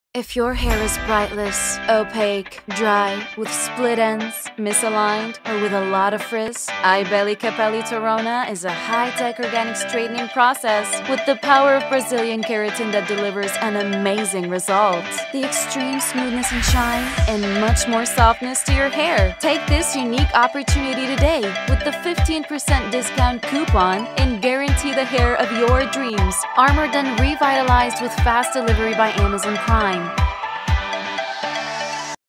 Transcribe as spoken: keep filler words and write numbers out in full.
If your hair is brightless, opaque, dry, with split ends, misaligned, or with a lot of frizz, I Belli Capelli Torrano is a high-tech organic straightening process with the power of Brazilian keratin that delivers an amazing result. The extreme smoothness and shine, and much more softness to your hair. Take this unique opportunity today with the fifteen percent discount coupon and guarantee the hair of your dreams. Armored and revitalized with fast delivery by Amazon Prime.